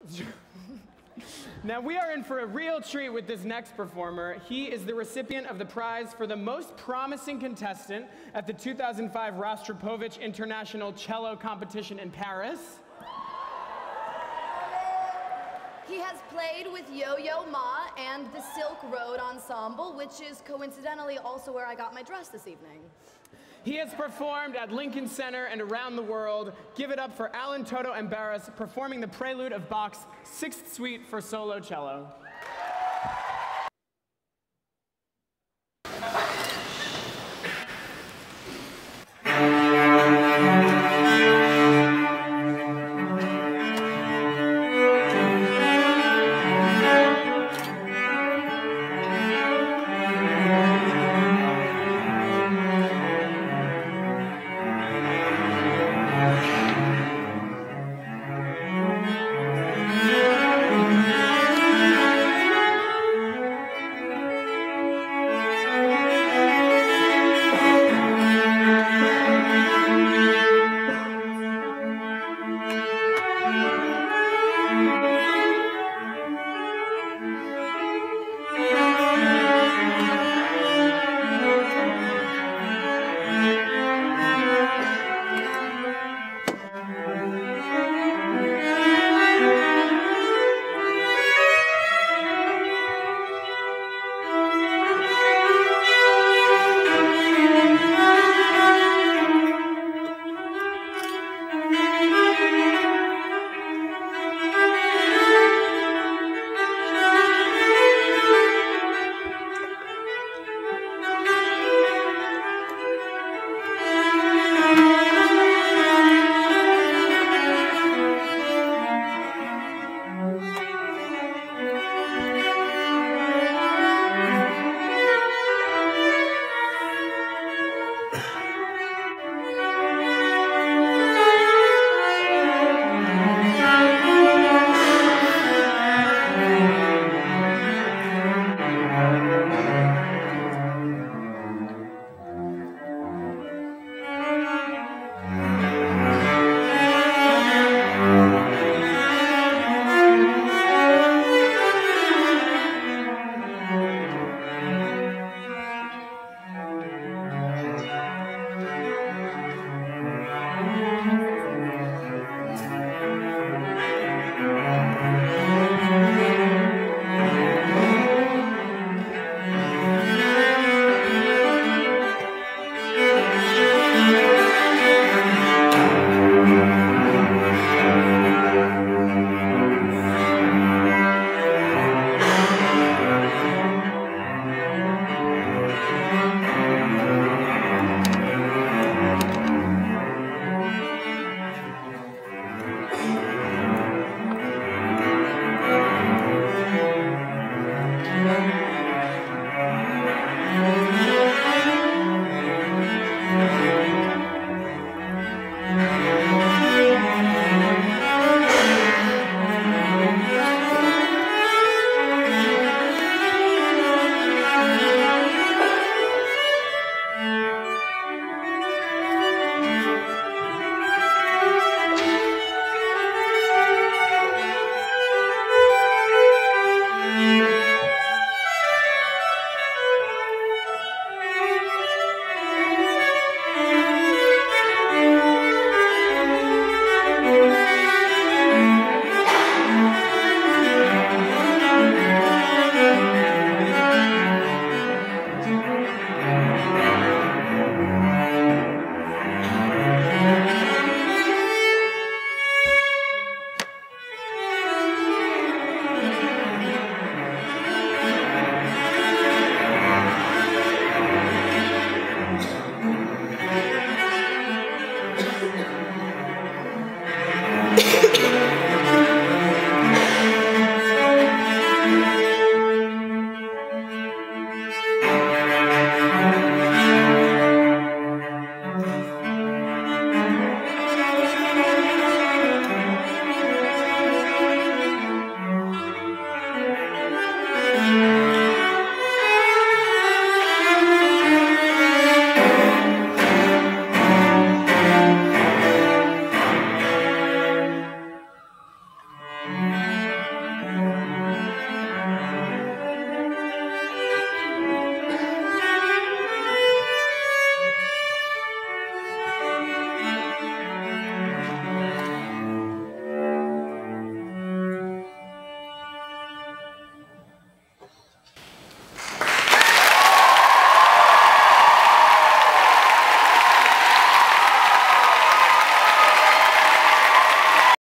Now we are in for a real treat with this next performer. He is the recipient of the prize for the most promising contestant at the 2005 Rostropovich International Cello Competition in Paris. He has played with Yo-Yo Ma and the Silk Road Ensemble, which is coincidentally also where I got my dress this evening. He has performed at Lincoln Center and around the world. Give it up for Toda-Ambaras performing the Prelude of Bach's 6th Suite for solo cello.